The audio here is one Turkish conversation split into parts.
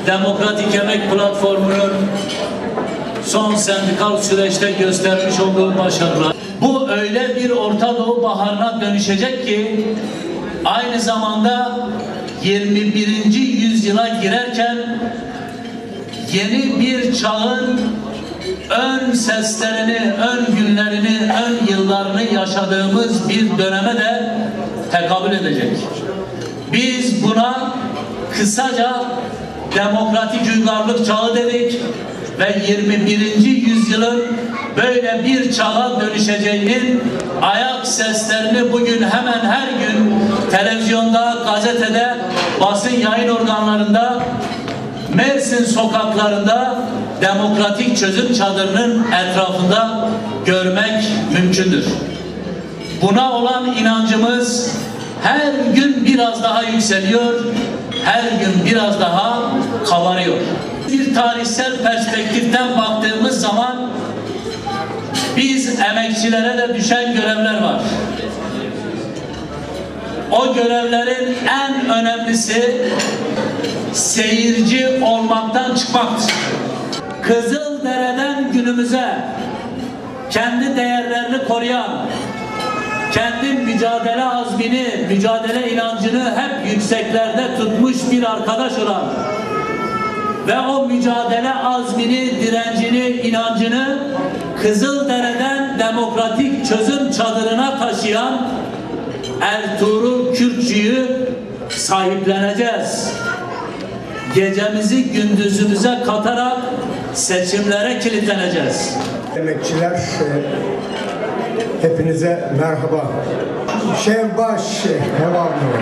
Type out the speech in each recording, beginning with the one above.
Demokratik Emek Platformu'nun son sendikal süreçte göstermiş olduğu başarılar. Bu öyle bir Orta Doğu baharına dönüşecek ki aynı zamanda 21. yüzyıla girerken yeni bir çağın ön seslerini, ön günlerini, ön yıllarını yaşadığımız bir döneme de tekabül edecek. Biz buna kısaca demokratik uygarlık çağı dedik ve 21. yüzyılın böyle bir çağa dönüşeceğinin ayak seslerini bugün hemen her gün televizyonda, gazetede, basın yayın organlarında, Mersin sokaklarında demokratik çözüm çadırının etrafında görmek mümkündür. Buna olan inancımız her gün biraz daha yükseliyor, her gün biraz daha kabarıyor. Bir tarihsel perspektiften baktığımız zaman biz emekçilere de düşen görevler var. O görevlerin en önemlisi seyirci olmaktan çıkmaktır. Kızıldere'den günümüze kendi değerlerini koruyan, kendi mücadele azmini, mücadele inancını hep yükseklerde tutmuş bir arkadaş olan ve o mücadele azmini, direncini, inancını Kızıldere'den demokratik çözüm çadırına taşıyan Ertuğrul Kürkçü'yü sahipleneceğiz. Gecemizi gündüzümüze katarak seçimlere kilitleneceğiz. Emekçiler, hepinize merhaba. Şevbaş Hevallı.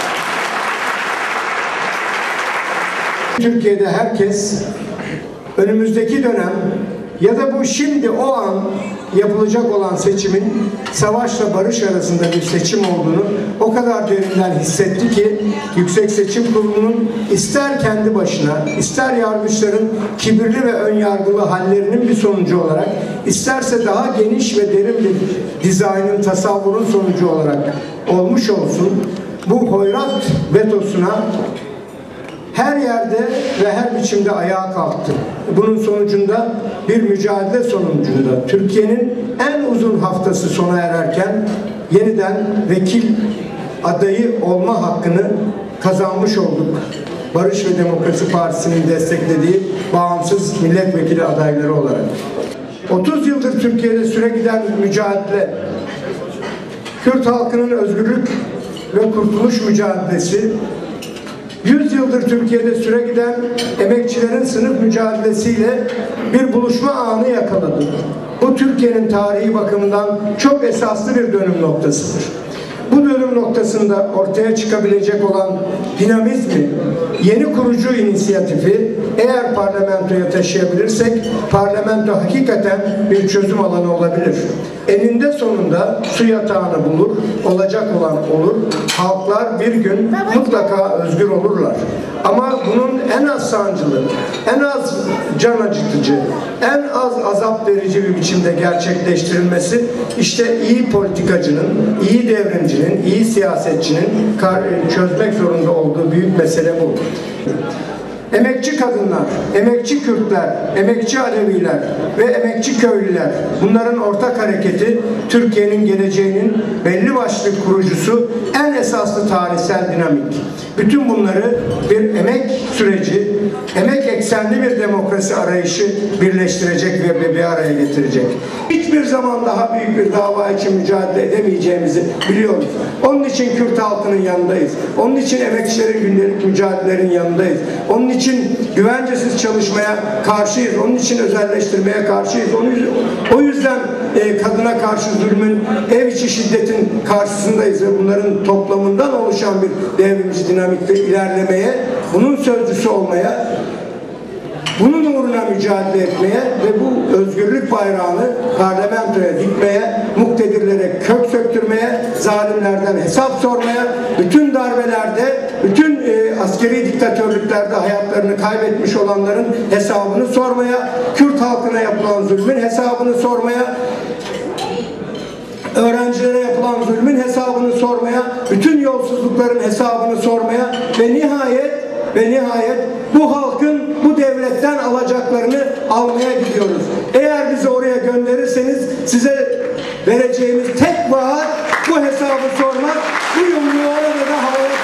Türkiye'de herkes önümüzdeki dönem ya da bu şimdi o an yapılacak olan seçimin savaşla barış arasında bir seçim olduğunu o kadar derinden hissetti ki Yüksek Seçim Kurulu'nun ister kendi başına, ister yargıçların kibirli ve önyargılı hallerinin bir sonucu olarak, isterse daha geniş ve derin bir dizaynın, tasavvurun sonucu olarak olmuş olsun, bu hoyrat vetosuna her yerde ve her biçimde ayağa kalktı. Bunun sonucunda bir mücadele sonucunda Türkiye'nin en uzun haftası sona ererken yeniden vekil adayı olma hakkını kazanmış olduk. Barış ve Demokrasi Partisi'nin desteklediği bağımsız milletvekili adayları olarak. 30 yıldır Türkiye'de süregiden mücadele, Kürt halkının özgürlük ve kurtuluş mücadelesi, 100 yıldır Türkiye'de süregiden emekçilerin sınıf mücadelesiyle bir buluşma anı yakaladı. Bu Türkiye'nin tarihi bakımından çok esaslı bir dönüm noktasıdır. Bu dönüm noktasında ortaya çıkabilecek olan dinamizmi, yeni kurucu inisiyatifi eğer parlamentoya taşıyabilirsek, parlamento hakikaten bir çözüm alanı olabilir. Eninde sonunda su yatağını bulur, olacak olan olur. Halklar bir gün mutlaka özgür olurlar. Ama bunun en az sancılı, en az can acıtıcı, en az azap verici bir biçimde gerçekleştirilmesi işte iyi politikacının, iyi devrimcinin, iyi siyasetçinin çözmek zorunda olduğu büyük mesele bu. Emekçi kadınlar, emekçi Kürtler, emekçi Aleviler ve emekçi köylüler, bunların ortak hareketi Türkiye'nin geleceğinin belli başlı kurucusu, en esaslı tarihsel dinamik. Bütün bunları bir emek süreci, emek eksenli bir demokrasi arayışı birleştirecek ve bir araya getirecek. Hiçbir zaman daha büyük bir dava için mücadele edemeyeceğimizi biliyoruz. Onun için Kürt halkının yanındayız. Onun için emekçilerin gündelik mücadelelerin yanındayız. Onun için güvencesiz çalışmaya karşıyız. Onun için özelleştirmeye karşıyız. O yüzden kadına karşı zulmün, ev içi şiddetin karşısındayız ve bunların toplamından oluşan bir devrimci dinamikte ilerlemeye, bunun sözcüsü olmaya, bunun uğruna mücadele etmeye ve bu özgürlük bayrağını parlamentoya dikmeye, muktedirlere kök söktürmeye, zalimlerden hesap sormaya, bütün darbelerde, bütün askeri diktatörlüklerde hayatlarını kaybetmiş olanların hesabını sormaya, Kürt halkına yapılan zulmün hesabını sormaya, öğrencilere yapılan zulmün hesabını sormaya, bütün yolsuzlukların hesabını sormaya ve nihayet ve nihayet bu halkın bu devletten alacaklarını almaya gidiyoruz. Eğer bizi oraya gönderirseniz size vereceğimiz tek vaat bu hesabı sormak, bu yumruğu orada da havaya